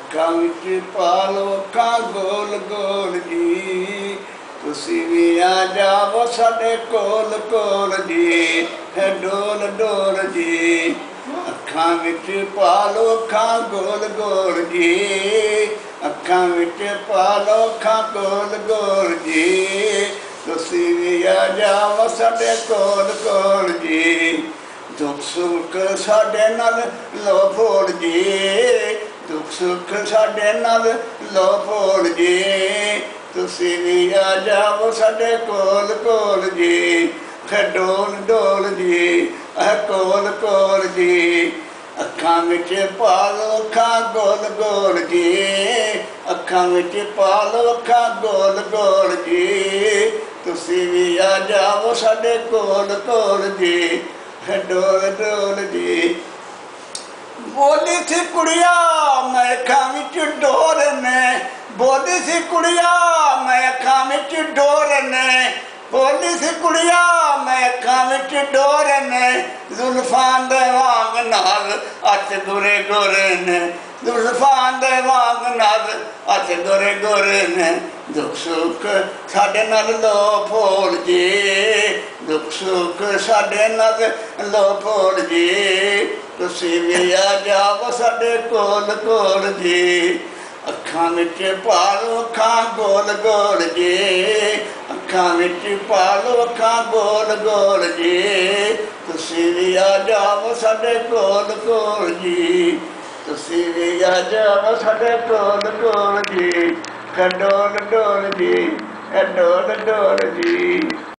ਅੱਖਾਂ ਵਿੱਚ ਪਾ ਲਓ ਅੱਖਾਂ ਗੋਲ ਗੋਲ ਜੀ, ਤੁਸੀਂ ਵੀ ਆ ਜਾਵੋ ਸਾਡੇ ਕੋਲ ਕੋਲ ਜੀ, ਹੈ ਡੋਲ ਡੋਲ ਜੀ। ਅੱਖਾਂ ਵਿੱਚ ਪਾ ਲਓ ਅੱਖਾਂ ਗੋਲ ਗੋਲ ਜੀ, ਅੱਖਾਂ ਵਿੱਚ ਪਾ ਲਓ ਅੱਖਾਂ ਗੋਲ ਗੋਲ ਜੀ, ਤੁਸੀਂ ਵੀ ਆ ਜਾਵੋ ਸਾਡੇ ਕੋਲ ਕੋਲ ਜੀ। ਦੁੱਖ ਸੁੱਖ ਸਾਡੇ ਨਾਲ ਲੋ ਭੋਲ ਜੀ, ਦੁੱਖ ਸੁੱਖ ਸਾਡੇ ਨਾਲ ਲੋ ਭੋਲ ਜੀ, ਤੁਸੀਂ ਵੀ ਆ ਜਾਵੋ ਸਾਡੇ ਕੋਲ ਕੋਲ ਜੀ, ਡੋਲ ਡੋਲ ਜੀ, ਕੋਲ ਕੋਲ ਜੀ। ਅੱਖਾਂ ਵਿੱਚ ਪਾ ਲਓ ਅੱਖਾਂ ਗੋਲ ਗੋਲ ਜੀ, ਅੱਖਾਂ ਵਿੱਚ ਪਾ ਲਓ ਅੱਖਾਂ ਗੋਲ ਗੋਲ ਜੀ, ਤੁਸੀਂ ਵੀ ਆ ਜਾਵੋ ਸਾਡੇ ਕੋਲ ਕੋਲ ਜੀ, ਡੋਲ ਡੋਲ ਜੀ। ਬੋਲੀ ਸੀ ਕੁੜੀਆ ਮੈਂ ਅੱਖਾਂ ਵਿੱਚ ਡੋਰ ਨੇ, ਬੋਲੀ ਸੀ ਕੁੜੀਆ ਮੈਂ ਅੱਖਾਂ ਵਿੱਚ ਡੋਰ ਨੇ, ਬੋਲੀ ਸੀ ਕੁੜੀਆ ਮੈਂ ਅੱਖਾਂ ਵਿੱਚ ਡੋਰ ਨੇ, ਜ਼ੁਲਫਾਂ ਦੇ ਵਾਂਗ ਨਾਲ ਹੱਥ ਗੋਰੇ ਗੋਰੇ ਨੇ, ਜ਼ੁਲਫਾਂ ਦੇ ਵਾਂਗ ਨਾਲ ਹੱਥ ਗੋਰੇ ਗੋਰੇ ਨੇ। ਦੁੱਖ ਸੁੱਖ ਸਾਡੇ ਨਾਲ ਲੋ ਭੋਲ ਜੀ, ਦੁੱਖ ਸੁੱਖ ਸਾਡੇ ਨਾਲ ਲੋ ਭੋਲ ਜੀ, ਤੁਸੀਂ ਵੀ ਆ ਜਾਵੋ ਸਾਡੇ ਕੋਲ ਕੋਲ ਜੀ। ਅੱਖਾਂ ਵਿੱਚ ਪਾ ਲਓ ਅੱਖਾਂ ਗੋਲ ਗੋਲ ਜੀ, ਅੱਖਾਂ ਵਿੱਚ ਪਾ ਲਓ ਅੱਖਾਂ ਗੋਲ ਗੋਲ ਜੀ, ਤੁਸੀਂ ਵੀ ਆ ਜਾਵੋ ਸਾਡੇ ਕੋਲ ਕੋਲ ਜੀ, ਤੁਸੀਂ ਵੀ ਆ ਜਾਵੋ ਸਾਡੇ ਕੋਲ ਕੋਲ ਜੀ, ਡੋਲ ਡੋਲ ਜੀ, ਡੋਲ ਡੋਲ ਜੀ।